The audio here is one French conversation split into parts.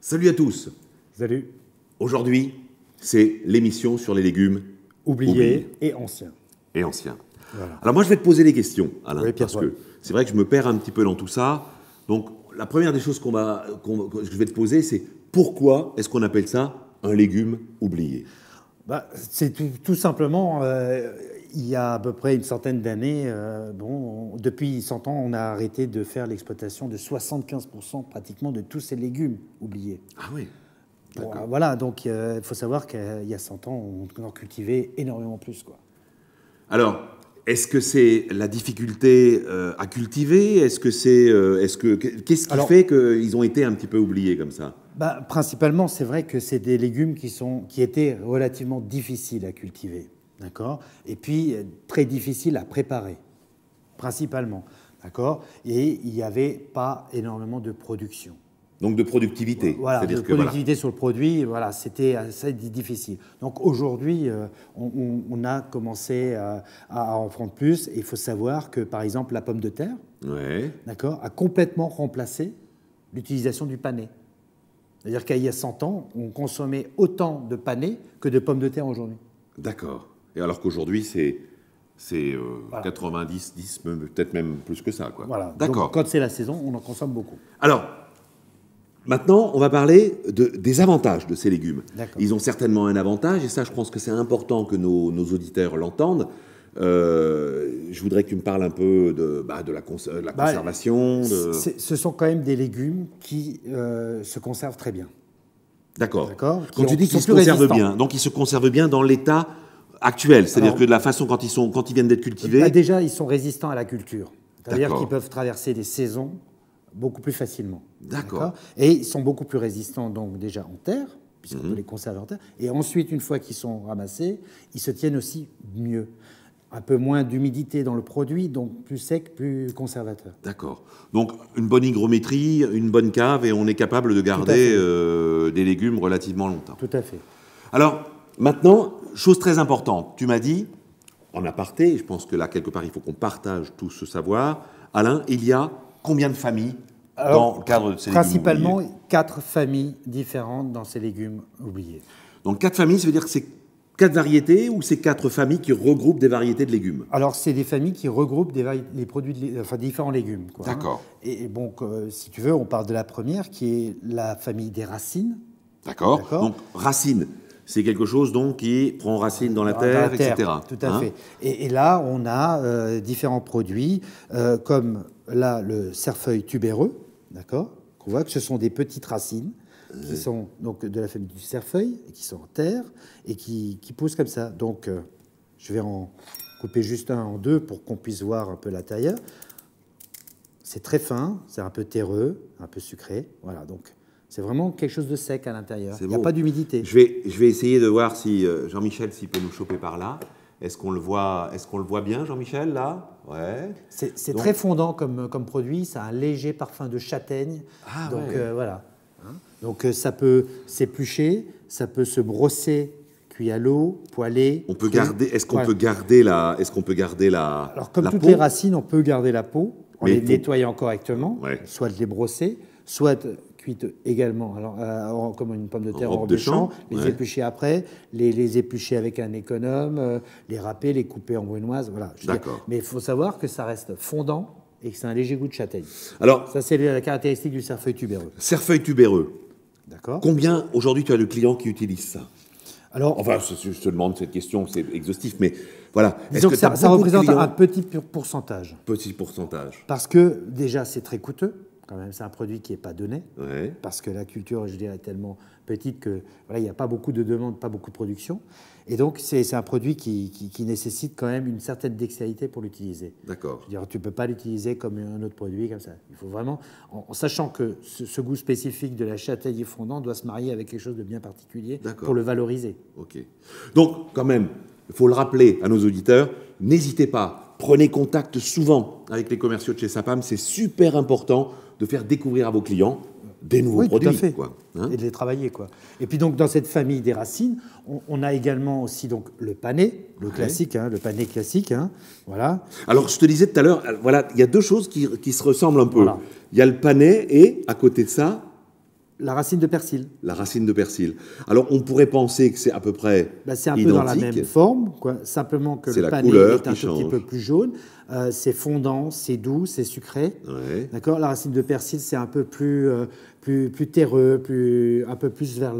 Salut à tous. Salut. Aujourd'hui, c'est l'émission sur les légumes Oubliés et anciens. Et anciens. Voilà. Alors moi, je vais te poser des questions, Alain, Oui, parce Pierre-Paul. que c'est vrai que je me perds un petit peu dans tout ça. Donc, la première des choses que je vais te poser, c'est pourquoi est-ce qu'on appelle ça un légume oublié? C'est tout simplement, il y a à peu près une centaine d'années, depuis 100 ans, on a arrêté de faire l'exploitation de 75% pratiquement de tous ces légumes oubliés. Ah oui. Bon, voilà, donc il faut savoir qu'il y a 100 ans, on en cultivait énormément plus, quoi. Alors, est-ce que c'est la difficulté à cultiver? Qu'est-ce qui fait qu'ils ont été un petit peu oubliés comme ça? Principalement, c'est vrai que c'est des légumes qui étaient relativement difficiles à cultiver, d'accord? Et puis, très difficiles à préparer, principalement, d'accord? Et il n'y avait pas énormément de production. Donc de productivité. Voilà, de productivité sur le produit, voilà, c'était assez difficile. Donc aujourd'hui, on a commencé à en prendre plus. Et il faut savoir que, par exemple, la pomme de terre, d'accord, a complètement remplacé l'utilisation du panais. C'est-à-dire qu'il y a 100 ans, on consommait autant de panais que de pommes de terre aujourd'hui. D'accord. Et alors qu'aujourd'hui, c'est voilà. 90, 10, peut-être même plus que ça, quoi. Voilà. D'accord. Donc, quand c'est la saison, on en consomme beaucoup. Alors, maintenant, on va parler des avantages de ces légumes. Ils ont certainement un avantage, et ça, je pense que c'est important que nos auditeurs l'entendent. Je voudrais que tu me parles un peu de la conservation. Ce sont quand même des légumes qui se conservent très bien. D'accord. Quand tu dis qu'ils se conservent bien, donc ils se conservent bien dans l'état actuel, c'est-à-dire que de la façon quand ils viennent d'être cultivés. Déjà, ils sont résistants à la culture. C'est-à-dire qu'ils peuvent traverser des saisons beaucoup plus facilement. D'accord. Et ils sont beaucoup plus résistants, donc déjà en terre, puisqu'on peut les conserver en terre. Et ensuite, une fois qu'ils sont ramassés, ils se tiennent aussi mieux. Un peu moins d'humidité dans le produit, donc plus sec, plus conservateur. D'accord. Donc une bonne hygrométrie, une bonne cave, et on est capable de garder des légumes relativement longtemps. Tout à fait. Alors, maintenant, chose très importante, tu m'as dit, en aparté, et je pense que là, quelque part, il faut qu'on partage tout ce savoir, Alain, il y a combien de familles dans le cadre de ces légumes oubliés? Principalement 4 familles différentes dans ces légumes oubliés. Donc 4 familles, ça veut dire que c'est 4 variétés ou c'est 4 familles qui regroupent des variétés de légumes? Alors, c'est des familles qui regroupent différents légumes. D'accord. Et bon, si tu veux, on parle de la première, qui est la famille des racines. D'accord. Donc, racines, c'est quelque chose donc qui prend racine dans la terre, etc. Tout à fait. Et là, on a différents produits, comme là, le cerfeuil tubéreux, d'accord? On voit que ce sont des petites racines qui sont donc de la famille du cerfeuil, et qui sont en terre, et qui poussent comme ça. Donc, je vais en couper juste un en deux pour qu'on puisse voir un peu l'intérieur. C'est très fin, c'est un peu terreux, un peu sucré. Voilà, donc c'est vraiment quelque chose de sec à l'intérieur. Il n'y a pas d'humidité. Je vais essayer de voir si Jean-Michel, s'il peut nous choper par là. Est-ce qu'on le voit bien, Jean-Michel, là? Ouais. C'est très fondant comme produit, ça a un léger parfum de châtaigne. Ah, donc voilà. Donc ça peut s'éplucher, ça peut se brosser, cuit à l'eau, poêler. On peut garder. Est-ce qu'on peut garder la Alors comme toutes peau? les racines, on peut garder la peau en les nettoyant correctement, soit les brosser, soit cuite également, comme une pomme de terre en robe de champ, les éplucher après, les éplucher avec un économe, les râper, les couper en brunoise, voilà. D'accord. Mais il faut savoir que ça reste fondant et que c'est un léger goût de châtaigne. Alors, ça, c'est la caractéristique du cerfeuil tubéreux. Cerfeuil tubéreux. D'accord. Combien, aujourd'hui, tu as de clients qui utilisent ça? Alors, enfin, je te demande cette question, c'est exhaustif, mais voilà. Disons que ça représente un petit pourcentage. Petit pourcentage. Parce que, déjà, c'est très coûteux. Quand même, c'est un produit qui n'est pas donné, parce que la culture, je dirais, est tellement petite que voilà, il n'y a pas beaucoup de demande, pas beaucoup de production. Et donc, c'est un produit qui nécessite quand même une certaine dextérité pour l'utiliser. D'accord. Je veux dire, tu ne peux pas l'utiliser comme un autre produit, comme ça. Il faut vraiment, en sachant que ce goût spécifique de la châtaigne fondant doit se marier avec quelque chose de bien particulier pour le valoriser. Ok. Donc, quand même, il faut le rappeler à nos auditeurs, n'hésitez pas, prenez contact souvent avec les commerciaux de chez Sapam, c'est super important de faire découvrir à vos clients des nouveaux produits. Tout à fait. Et de les travailler, quoi. Et puis donc dans cette famille des racines, on a également aussi donc le panais, le classique, le panais classique, voilà. Alors je te disais tout à l'heure, voilà, il y a deux choses qui se ressemblent un peu. Voilà. Il y a le panais et à côté de ça, La racine de persil. La racine de persil. Alors, on pourrait penser que c'est à peu près C'est un peu identique. dans la même forme, quoi. Simplement que le panais couleur est un tout petit peu plus jaune. C'est fondant, c'est doux, c'est sucré. Ouais. D'accord. La racine de persil, c'est un peu plus terreux, un peu plus vers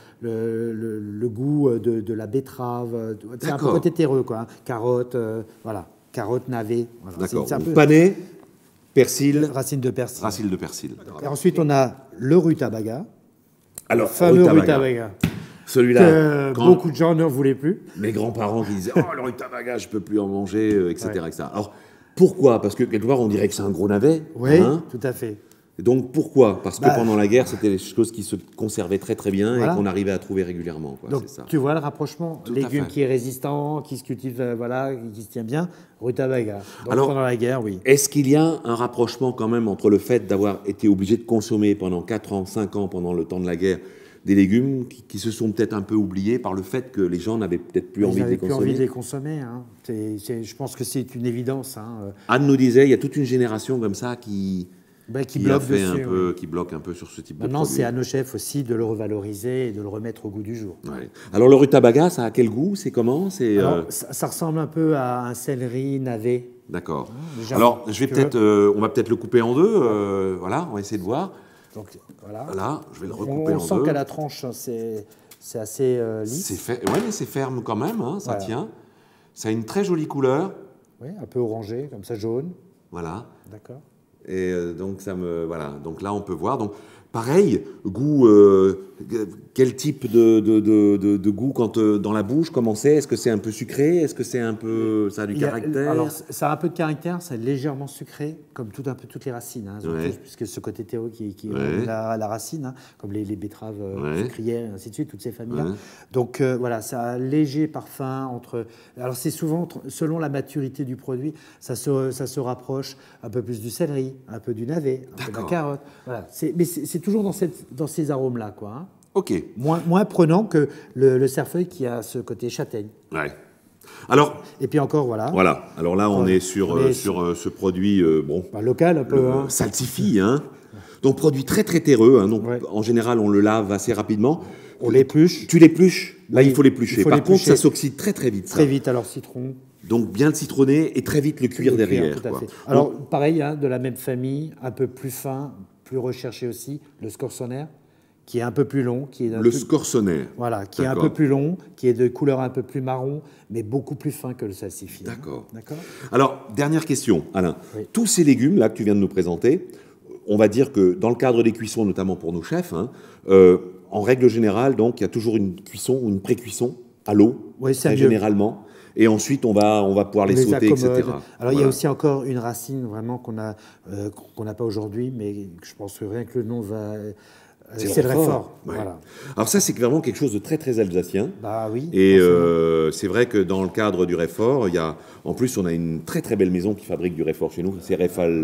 le goût de la betterave. C'est un peu côté terreux, quoi. Carotte, voilà. Carotte, navet. Voilà. D'accord. Peu... Panais, persil. Racine de persil. Racine de persil. Et ensuite, on a le rutabaga. Alors, le fameux rutabaga. Celui-là, que beaucoup de gens ne voulaient plus. Mes grands-parents qui disaient « Oh, le rutabaga, je ne peux plus en manger, etc. Ouais. etc. » Alors, pourquoi? Parce que quelque part, on dirait que c'est un gros navet. Oui, hein, tout à fait. Et donc, pourquoi? Parce que pendant la guerre, c'était des choses qui se conservaient très très bien et qu'on arrivait à trouver régulièrement. Quoi, donc, ça. Tu vois le rapprochement. Légume qui est résistant, qui se cultive, qui se tient bien, rutabaga. Donc, alors, pendant la guerre, oui. Est-ce qu'il y a un rapprochement quand même entre le fait d'avoir été obligé de consommer pendant 4 ans, 5 ans, pendant le temps de la guerre, des légumes qui se sont peut-être un peu oubliés par le fait que les gens n'avaient peut-être plus envie de les consommer. Plus envie de les consommer. Hein. Je pense que c'est une évidence. Hein. Anne nous disait, il y a toute une génération comme ça qui bloque dessus, qui bloque un peu sur ce type de produit. Maintenant, c'est à nos chefs aussi de le revaloriser et de le remettre au goût du jour. Ouais. Alors le rutabaga, ça a quel goût? C'est comment? Ça ressemble un peu à un céleri navet. D'accord. Alors je vais peut-être, on va peut-être le couper en deux. Voilà, on va essayer de voir. Donc, voilà, je vais le recouper en deux. On sent qu'à la tranche, c'est assez lisse. Oui, mais c'est ferme quand même, hein, ça tient. Ça a une très jolie couleur. Oui, un peu orangé, comme ça, jaune. Voilà. D'accord. Et donc, voilà. Donc là, on peut voir. Donc, pareil, goût, quel type de goût dans la bouche, comment c'est? Est-ce que c'est un peu sucré? Est-ce que ça a du caractère? Alors, ça a un peu de caractère, c'est légèrement sucré, comme un peu toutes les racines, hein, puisque ce côté terreau qui est la racine, hein, comme les betteraves sucrières, et ainsi de suite, toutes ces familles-là. Donc voilà, ça a un léger parfum alors c'est souvent, selon la maturité du produit, ça se rapproche un peu plus du céleri, un peu du navet, un peu de la carotte. Voilà. Mais c'est toujours dans ces arômes-là, quoi. Hein. Ok. Moins prenant que le cerfeuil qui a ce côté châtaigne. Ouais. Alors, et puis encore, voilà. Voilà. Alors là, on est sur ce produit local un peu. Salsify, hein. Donc, produit très, très terreux. Hein. Donc, en général, on le lave assez rapidement. On l'épluche. Tu l'épluches? Là, il faut l'éplucher. Par contre, ça s'oxyde très, très vite. Très vite, alors citron. Donc, bien le citronner et très vite le cuire derrière. Tout à fait. Alors, pareil, hein, de la même famille, un peu plus fin, plus recherché aussi, le scorsonère, qui est un peu plus long. Scorsonère. Voilà, qui est un peu plus long, qui est de couleur un peu plus marron, mais beaucoup plus fin que le salsify. D'accord. Alors, dernière question, Alain. Oui. Tous ces légumes-là que tu viens de nous présenter, on va dire que dans le cadre des cuissons, notamment pour nos chefs, hein, en règle générale, donc, il y a toujours une cuisson ou une pré-cuisson à l'eau, très généralement. Et ensuite, on va pouvoir les sauter, etc. Alors, il y a aussi encore une racine vraiment qu'on n'a pas aujourd'hui, mais je pense que rien que le nom va... C'est le réfort. Ouais. Voilà. Alors ça, c'est vraiment quelque chose de très, très alsacien. Bah oui. Et c'est vrai que dans le cadre du réfort, en plus, on a une très, très belle maison qui fabrique du réfort chez nous. C'est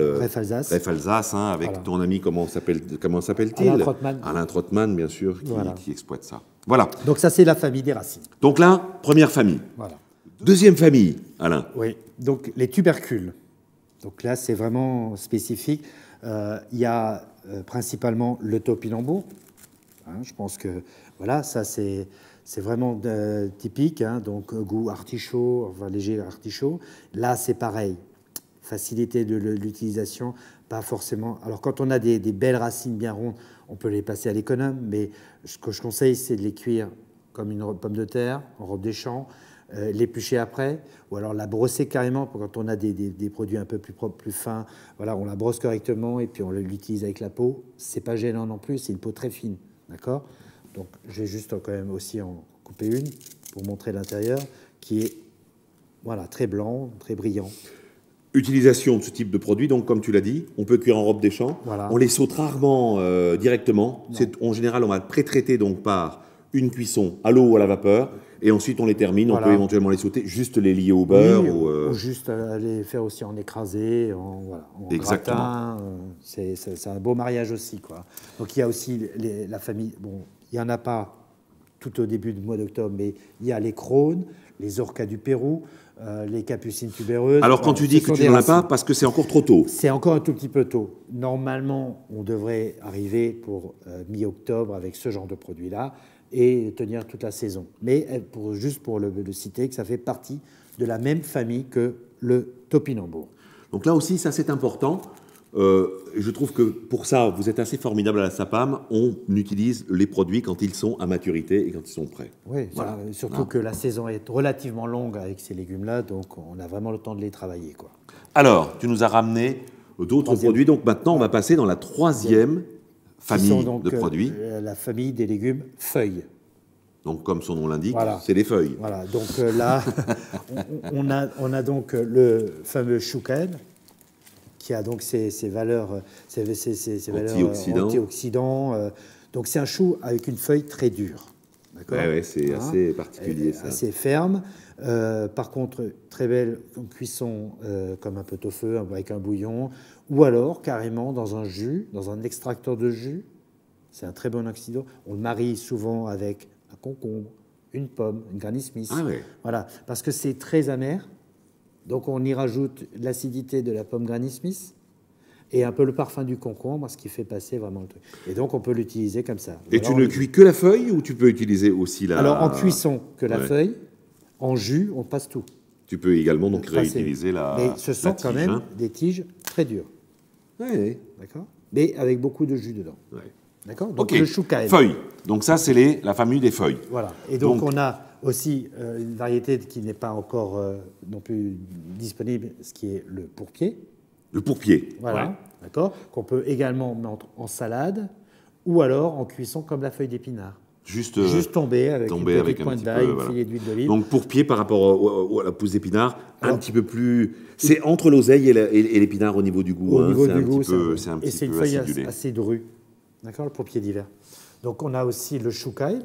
Réfalsace, hein, avec ton ami, comment s'appelle-t-il? Alain Trottmann. Alain Trottmann, bien sûr, qui exploite ça. Voilà. Donc ça, c'est la famille des racines. Donc là, première famille. Voilà. Deuxième famille, Alain. Oui, donc les tubercules. Donc là, c'est vraiment spécifique. Il y a principalement le topinambour. Hein, je pense que voilà, ça c'est vraiment typique. Hein, donc goût artichaut, enfin léger artichaut. Là, c'est pareil. Facilité de l'utilisation, pas forcément. Alors quand on a des belles racines bien rondes, on peut les passer à l'économe. Mais ce que je conseille, c'est de les cuire comme une pomme de terre en robe des champs. L'éplucher après, ou alors la brosser carrément pour quand on a des produits un peu plus propres, plus fins. Voilà, on la brosse correctement et puis on l'utilise avec la peau. C'est pas gênant non plus, c'est une peau très fine, d'accord. Donc je vais juste quand même aussi en couper une pour montrer l'intérieur, qui est voilà très blanc, très brillant. Utilisation de ce type de produit, donc comme tu l'as dit, on peut cuire en robe des champs. Voilà. On les saute rarement directement. En général, on va pré-traiter donc par une cuisson à l'eau ou à la vapeur. Et ensuite, on les termine. Voilà. On peut éventuellement les sauter, juste les lier au beurre. Ou juste les faire aussi en écrasé, en gratin. C'est un beau mariage aussi, quoi. Donc, il y a aussi la famille... Bon, il n'y en a pas tout au début du mois d'octobre, mais il y a les crônes, les orcas du Pérou, les capucines tubéreuses. Alors, quand tu dis que tu n'en as pas, parce que c'est encore trop tôt. C'est encore un tout petit peu tôt. Normalement, on devrait arriver pour mi-octobre avec ce genre de produit-là et tenir toute la saison. Mais juste pour le citer, que ça fait partie de la même famille que le topinambour. Donc là aussi, ça c'est important. Je trouve que pour ça, vous êtes assez formidable à la SAPAM. On utilise les produits quand ils sont à maturité et quand ils sont prêts. Oui, voilà. Surtout que la saison est relativement longue avec ces légumes-là, donc on a vraiment le temps de les travailler, quoi. Alors, tu nous as ramené d'autres produits. Donc maintenant, on va passer dans la troisième famille donc, de produits. La famille des légumes feuilles. Donc, comme son nom l'indique, voilà. c'est les feuilles. Voilà. Donc là, on a donc le fameux choucan, qui a donc ses valeurs, antioxydants. Donc c'est un chou avec une feuille très dure. Oui, c'est assez particulier, ça. Assez ferme. Par contre, très belle en cuisson, comme un pot-au-feu, avec un bouillon, ou alors carrément dans un jus, dans un extracteur de jus. C'est un très bon oxydant. On le marie souvent avec un concombre, une pomme, une Granny Smith. Ah ouais. Voilà, parce que c'est très amer. Donc on y rajoute l'acidité de la pomme Granny Smith et un peu le parfum du concombre, ce qui fait passer vraiment le truc. Et donc on peut l'utiliser comme ça. Et tu ne cuis que la feuille ou tu peux utiliser aussi la... Alors en cuisson que la feuille, en jus on passe tout. Tu peux également donc réutiliser la tige. Mais ce sont quand même des tiges très dures. Oui. D'accord. Mais avec beaucoup de jus dedans. Ouais. D'accord. Donc le choucan. Feuilles. Donc ça c'est la famille des feuilles. Voilà. Et donc on a aussi une variété qui n'est pas encore non plus disponible, ce qui est le pourpier. Le pourpier. Voilà, d'accord. Qu'on peut également mettre en salade ou alors en cuisson comme la feuille d'épinard. Juste tomber avec une petite pointe d'ail, un filet d'huile d'olive. Donc pourpier par rapport à la pousse d'épinard, un petit peu plus... C'est entre l'oseille et l'épinard au niveau du goût. Au niveau du goût, c'est un petit peu et c'est une feuille acidulé. assez drue. D'accord, le pourpier d'hiver. Donc on a aussi le choucaille.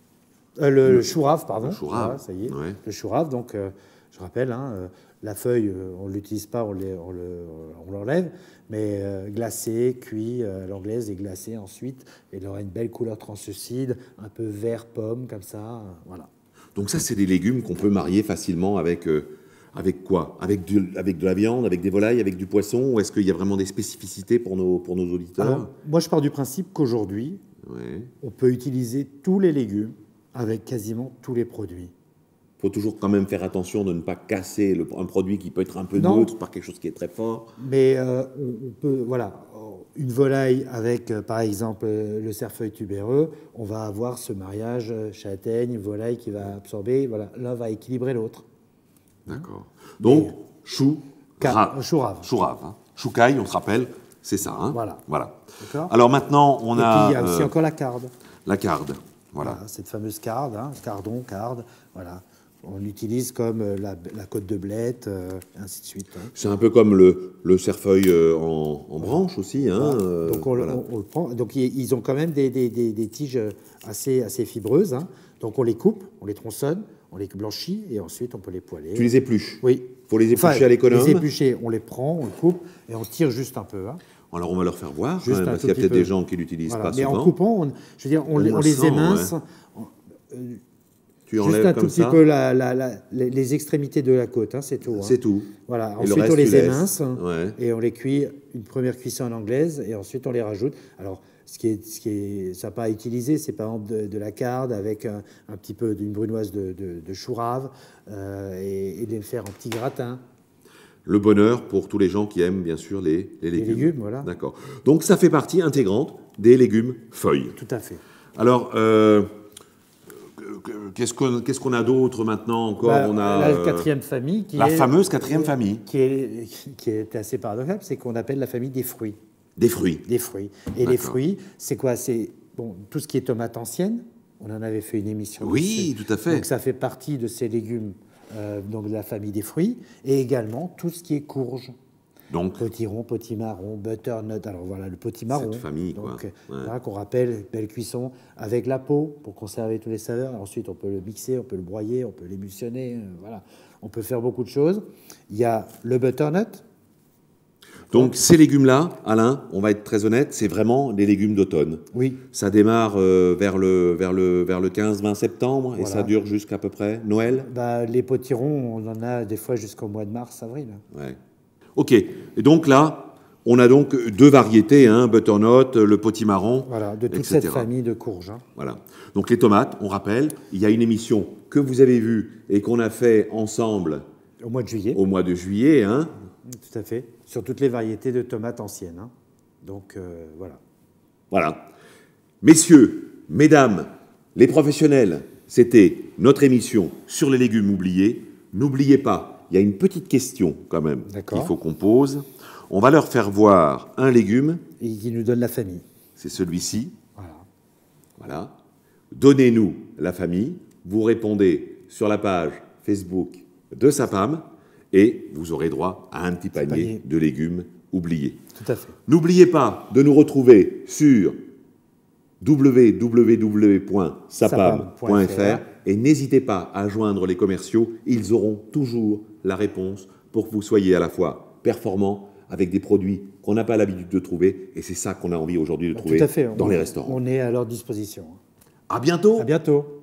Le chourave, pardon. Le chourave. Voilà, ça y est. Ouais. Le chourave, donc je rappelle, la feuille, on ne l'utilise pas, on l'enlève, mais glacé, cuit à l'anglaise et glacé ensuite. Et il aura une belle couleur translucide, un peu vert pomme, comme ça. Voilà. Donc ça, c'est des légumes qu'on peut marier facilement avec quoi ? Avec de la viande, avec des volailles, avec du poisson ? Ou est-ce qu'il y a vraiment des spécificités pour nos auditeurs ? Alors, moi, je pars du principe qu'aujourd'hui, on peut utiliser tous les légumes avec quasiment tous les produits. Il faut toujours quand même faire attention de ne pas casser un produit qui peut être un peu neutre par quelque chose qui est très fort. Mais on peut, voilà, une volaille avec, par exemple, le cerfeuil tubéreux, on va avoir ce mariage châtaigne, volaille qui va absorber, voilà, l'un va équilibrer l'autre. D'accord. Donc, chourave. Chourave. Choucaille, on se rappelle, c'est ça. Hein, voilà. Alors maintenant, on a... Et puis il y a aussi encore la carde. La carde. Voilà, cette fameuse carde, carde, voilà. On l'utilise comme la côte de blette, ainsi de suite. C'est un peu comme le cerfeuil en branche aussi. Hein, donc on le prend. Donc ils ont quand même des tiges assez fibreuses. Hein. Donc on les coupe, on les tronçonne, on les blanchit et ensuite on peut les poêler. Tu les épluches ? Oui. Il faut les éplucher à l'économe ? Les éplucher, on les prend, on les coupe et on tire juste un peu. Hein. Alors on va leur faire voir, parce qu'il y a peut-être des gens qui l'utilisent pas souvent. Mais en coupant, on les émince. Tu enlèves juste un comme tout petit peu les extrémités de la côte, hein, c'est tout. C'est tout. Voilà. Ensuite, on les émince et on les cuit, une première cuisson en anglaise, et ensuite on les rajoute. Alors, ce qui est sympa à utiliser, c'est par exemple de la carde avec un petit peu d'une brunoise de chourave et de les faire en petits gratins. Le bonheur pour tous les gens qui aiment, bien sûr, les légumes. Les légumes, voilà. D'accord. Donc, ça fait partie intégrante des légumes feuilles. Tout à fait. Alors, qu'est-ce qu'on a d'autre maintenant encore? On a la quatrième famille. La fameuse quatrième famille. Qui est assez paradoxale, c'est qu'on appelle la famille des fruits. Des fruits. Des fruits. Et les fruits, c'est quoi? C'est tout ce qui est tomate ancienne. On en avait fait une émission. Oui, tout à fait. Donc, ça fait partie de ces légumes. Donc de la famille des fruits, et également tout ce qui est courge. Donc, potiron, potimarron, butternut. Alors voilà, le potimarron. Cette famille, donc, quoi. Voilà, qu'on rappelle, belle cuisson, avec la peau pour conserver tous les saveurs. Ensuite, on peut le mixer, on peut le broyer, on peut l'émulsionner. Voilà, on peut faire beaucoup de choses. Il y a le butternut. Donc ces légumes-là, Alain, on va être très honnête, c'est vraiment des légumes d'automne. Oui. Ça démarre vers le 15-20 septembre et ça dure jusqu'à peu près Noël. Bah, les potirons, on en a des fois jusqu'au mois de mars, avril. Ouais. Ok. Et donc là, on a donc deux variétés, hein, butternut, le potimarron, voilà, de toute etc. cette famille de courges. Hein. Voilà. Donc les tomates, on rappelle, il y a une émission que vous avez vue et qu'on a fait ensemble au mois de juillet. Au mois de juillet, hein. Tout à fait. Sur toutes les variétés de tomates anciennes. Hein. Donc voilà. Voilà. Messieurs, mesdames, les professionnels, c'était notre émission sur les légumes oubliés. N'oubliez pas, il y a une petite question quand même qu'il faut qu'on pose. On va leur faire voir un légume. Et qui nous donne la famille. C'est celui-ci. Voilà. Voilà. Donnez-nous la famille. Vous répondez sur la page Facebook de Sapam et vous aurez droit à un petit panier de légumes oubliés. Tout à fait. N'oubliez pas de nous retrouver sur www.sapam.fr et n'hésitez pas à joindre les commerciaux. Ils auront toujours la réponse pour que vous soyez à la fois performants avec des produits qu'on n'a pas l'habitude de trouver et c'est ça qu'on a envie aujourd'hui de trouver dans les restaurants. On est à leur disposition. À bientôt. À bientôt.